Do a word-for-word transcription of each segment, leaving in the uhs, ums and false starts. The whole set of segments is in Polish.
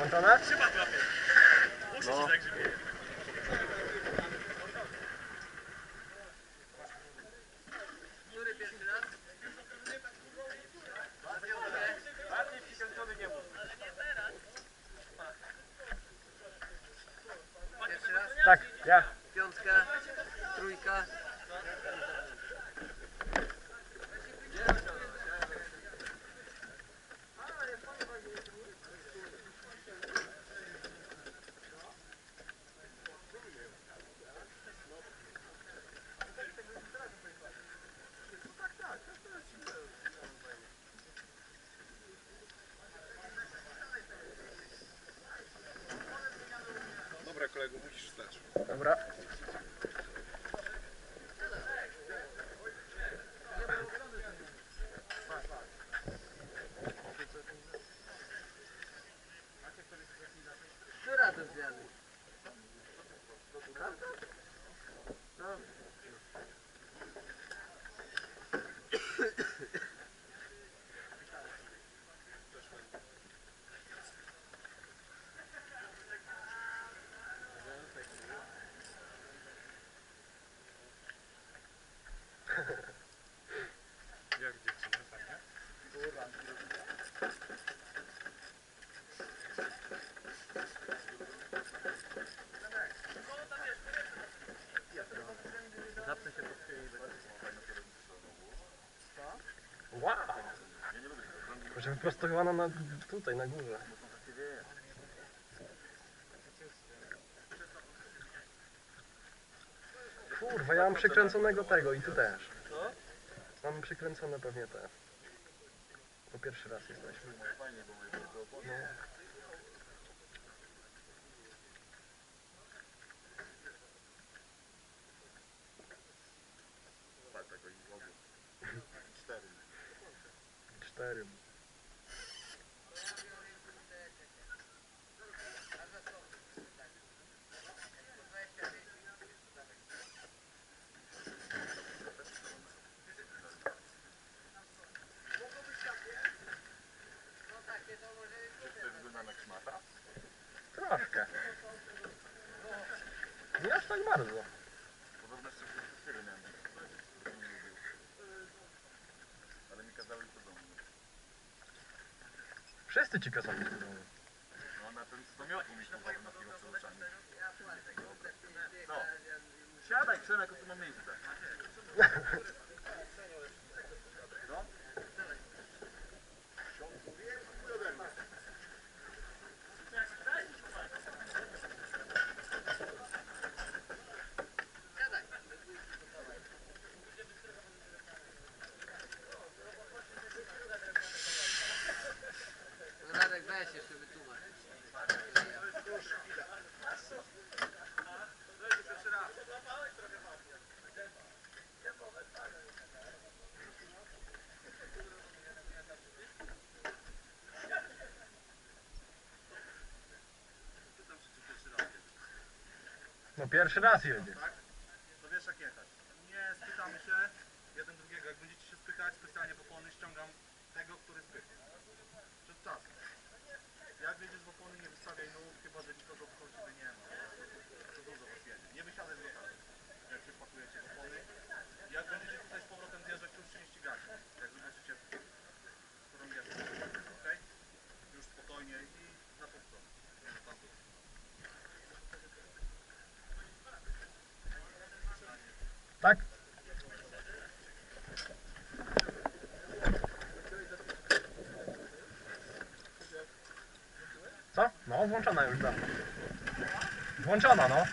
Włączone? No. Tak, ja. Piątka, trójka. Dobra kolego, musisz wstać. Dobra. Która do zmiany? No. Jak dziewczyna, fajnie? Zapnę się pod chwilę. Wow. Że wyprostowana na, tutaj, na górze. Kurwa, ja mam przykręconego tego i ty też. Mam przykręcone pewnie te. To pierwszy raz jesteśmy. No. Cztery. Cztery. Wygląda jak szmata? Troszkę. Nie aż tak bardzo. Podobno jeszcze przez chwilę miałem. Ale mi kazały to do mnie. Wszyscy ci kazali do domu. No na ten z namiotu mi kazali na chwilę przed oczami. No. Siadaj Przemek, o tu mam miejsce. No. Radek, weź jeszcze wytłumacz. No pierwszy raz jedzie. Tak? To wiesz jak jechać. Nie spytamy się jeden drugiego. Jak będziecie się spychać, specjalnie w opony ściągam tego, który spycha. Przed czasem. Jak wiedziesz w opony, nie wystawiaj nóg, chyba że nikogo wokół ciebie nie ma. To dużo was jedzie. Nie wysiadaj z lokalu. Jak się wpakujecie w opony. Jak będziecie tutaj z powrotem zjeżdżać, to już się nie ścigacie. Jak zobaczycie, którą jest. Ok? Już spokojnie i na tą stronę. Nie na tamtą stronę. Tak? Co? No, włączona już dawno. Włączona, no.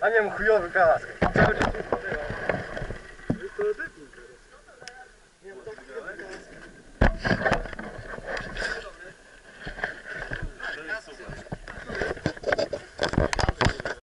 A miałem chujowy kask. Cały czas mi wpadło. To ty